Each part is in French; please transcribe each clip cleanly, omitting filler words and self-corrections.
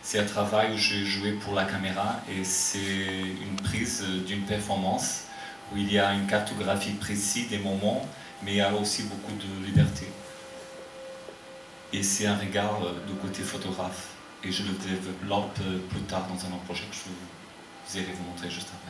C'est un travail où j'ai joué pour la caméra et c'est une prise d'une performance où il y a une cartographie précise des moments, mais il y a aussi beaucoup de liberté. Et c'est un regard de côté photographe. Et je le développe plus tard dans un autre projet que je vais vous montrer juste après.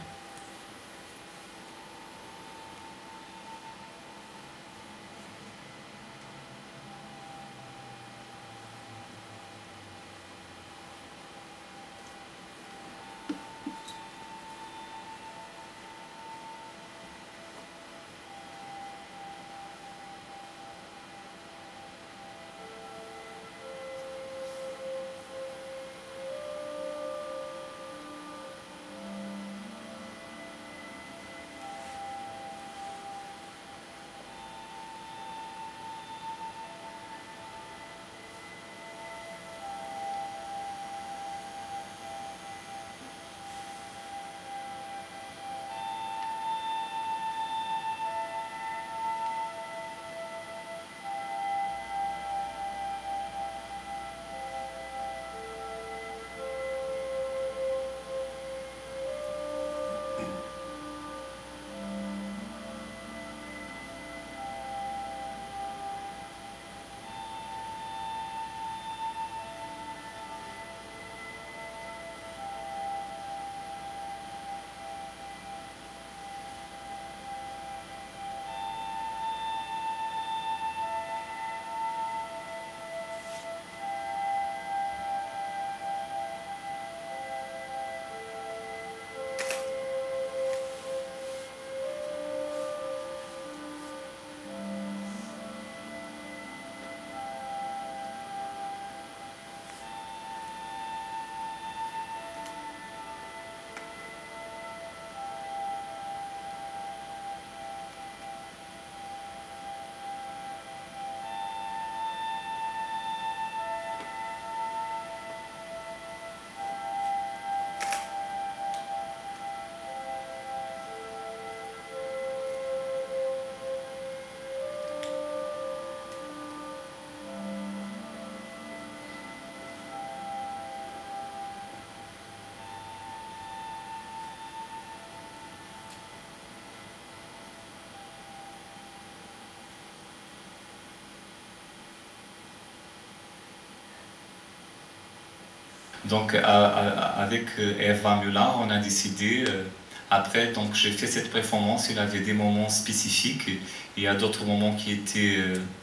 Donc avec Eva Müller, on a décidé, après, donc j'ai fait cette performance, il avait des moments spécifiques, et il y a d'autres moments qui étaient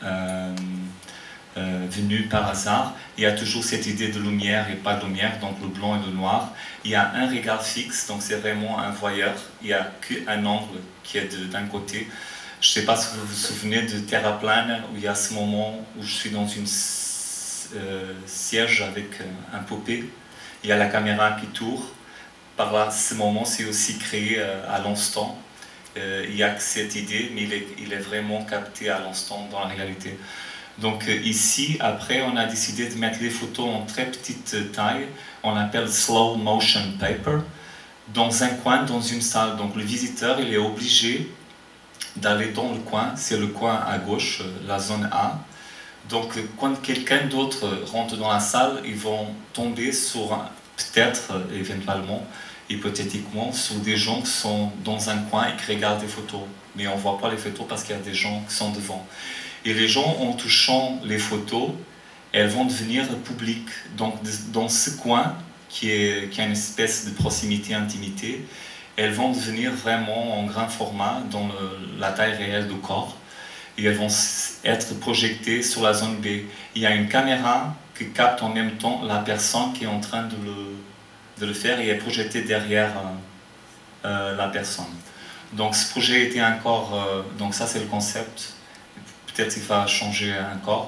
venus par hasard. Il y a toujours cette idée de lumière et pas de lumière, donc le blanc et le noir. Il y a un regard fixe, donc c'est vraiment un voyeur, il n'y a qu'un angle qui est d'un côté. Je ne sais pas si vous vous souvenez de Terra plane, où il y a ce moment où je suis dans une siège avec un poupée, il y a la caméra qui tourne. Par là, ce moment, c'est aussi créé à l'instant. Il n'y a que cette idée, mais il est vraiment capté à l'instant dans la réalité. Donc ici, après, on a décidé de mettre les photos en très petite taille. On appelle slow motion paper, dans un coin, dans une salle. Donc le visiteur, il est obligé d'aller dans le coin. C'est le coin à gauche, la zone A. Donc, quand quelqu'un d'autre rentre dans la salle, ils vont tomber sur, peut-être, éventuellement, hypothétiquement, sur des gens qui sont dans un coin et qui regardent des photos. Mais on ne voit pas les photos parce qu'il y a des gens qui sont devant. Et les gens, en touchant les photos, elles vont devenir publiques. Donc, dans ce coin, qui a une espèce de proximité, intimité, elles vont devenir vraiment en grand format, dans la taille réelle du corps. Et elles vont être projetées sur la zone B. Il y a une caméra qui capte en même temps la personne qui est en train de le faire et est projetée derrière la personne. Donc ce projet était encore... donc ça c'est le concept. Peut-être qu'il va changer encore.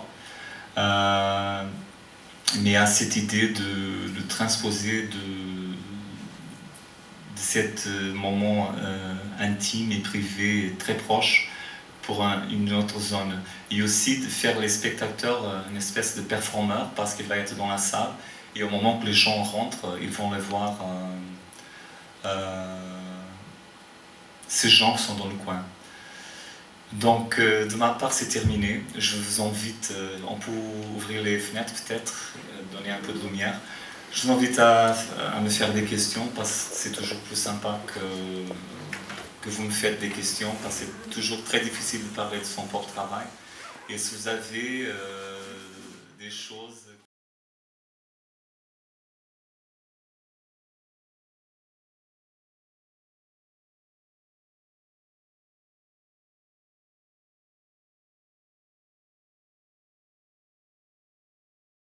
Mais à cette idée de transposer de cet moment intime et privé très proche pour une autre zone. Et aussi de faire les spectateurs une espèce de performeur parce qu'il va être dans la salle et au moment que les gens rentrent, ils vont les voir ces gens qui sont dans le coin. Donc de ma part c'est terminé. Je vous invite, on peut ouvrir les fenêtres peut-être, donner un peu de lumière. Je vous invite à me faire des questions parce que c'est toujours plus sympa que vous me faites des questions parce que c'est toujours très difficile de parler de son propre travail. Et si vous avez des choses